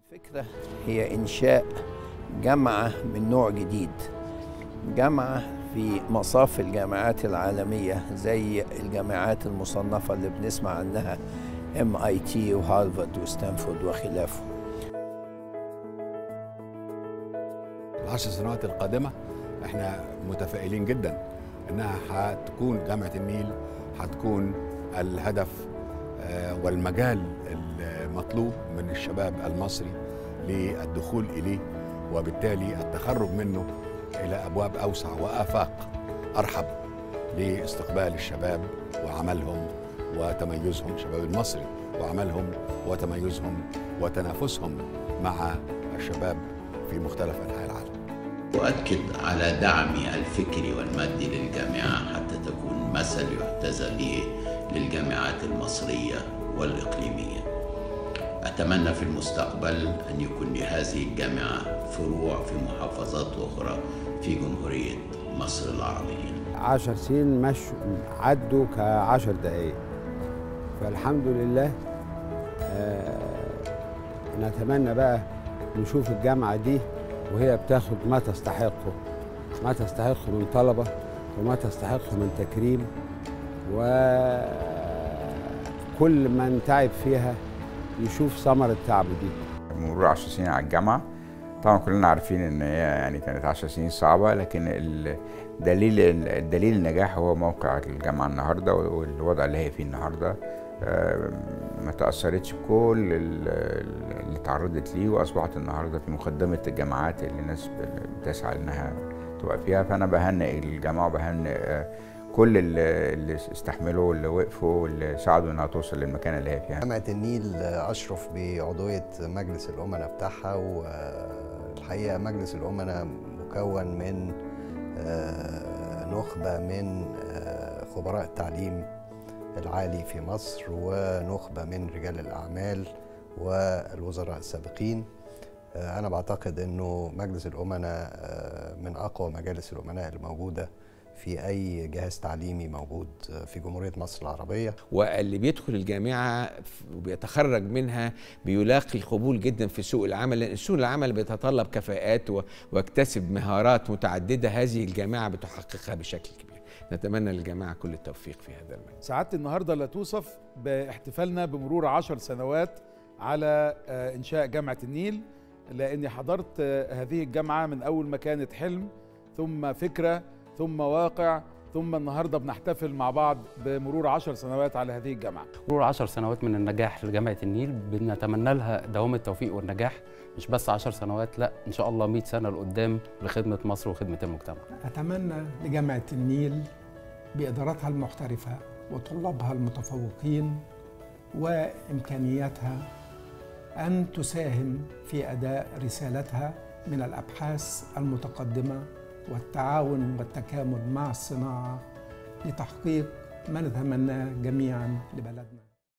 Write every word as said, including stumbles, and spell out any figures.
الفكرة هي إنشاء جامعة من نوع جديد، جامعة في مصاف الجامعات العالمية زي الجامعات المصنفة اللي بنسمع عنها إم آي تي وهارفارد وستانفورد وخلافه. العشر سنوات القادمة احنا متفائلين جدا انها هتكون جامعة النيل هتكون الهدف والمجال المطلوب من الشباب المصري للدخول إليه، وبالتالي التخرج منه إلى أبواب أوسع وآفاق أرحب لاستقبال الشباب وعملهم وتميزهم، الشباب المصري وعملهم وتميزهم وتنافسهم مع الشباب في مختلف أنحاء العالم. أؤكد على دعمي الفكري والمادي للجامعة حتى تكون مثل يحتذى به للجامعات المصرية والإقليمية. أتمنى في المستقبل أن يكون لهذه الجامعة فروع في محافظات أخرى في جمهورية مصر العربية. عشر سنين مش عدوا كعشر دقايق، فالحمد لله. آه نتمنى بقى نشوف الجامعة دي وهي بتاخد ما تستحقه ما تستحقه من طلبة وما تستحقه من تكريم، وكل من تعب فيها يشوف ثمرة تعبه دي. مرور عشر سنين على الجامعة، طبعا كلنا عارفين ان هي يعني كانت عشر سنين صعبة، لكن الدليل الدليل النجاح هو موقع الجامعة النهارده والوضع اللي هي فيه النهارده. ما تأثرتش بكل اللي تعرضت ليه، واصبحت النهارده في مقدمة الجامعات اللي الناس بتسعى انها تبقى فيها. فانا بهنئ الجامعة وبهنئ كل اللي استحملوا واللي وقفوا واللي ساعدوا انها توصل للمكان اللي هي فيها. جامعة النيل اشرف بعضوية مجلس الامناء بتاعها، والحقيقة مجلس الامناء مكون من نخبة من خبراء التعليم العالي في مصر، ونخبة من رجال الأعمال والوزراء السابقين. أنا بعتقد أنه مجلس الأمناء من أقوى مجالس الأمناء الموجودة في أي جهاز تعليمي موجود في جمهورية مصر العربية. واللي بيدخل الجامعة وبيتخرج منها بيلاقي قبول جدا في سوق العمل، لأن سوق العمل بيتطلب كفاءات واكتسب مهارات متعددة هذه الجامعة بتحققها بشكل كبير. نتمنى للجماعة كل التوفيق في هذا المجال. سعادة النهاردة لا توصف باحتفالنا بمرور عشر سنوات على إنشاء جامعة النيل، لأني حضرت هذه الجامعة من أول ما كانت حلم ثم فكرة ثم واقع، ثم النهاردة بنحتفل مع بعض بمرور عشر سنوات على هذه الجامعة. مرور عشر سنوات من النجاح لجامعة النيل، بنتمنى لها دوام التوفيق والنجاح، مش بس عشر سنوات، لا إن شاء الله مئة سنة لقدام لخدمة مصر وخدمة المجتمع. أتمنى لجامعة النيل بإدارتها المحترفة وطلابها المتفوقين وإمكانياتها أن تساهم في أداء رسالتها من الأبحاث المتقدمة والتعاون والتكامل مع الصناعة لتحقيق ما نتمناه جميعا لبلدنا.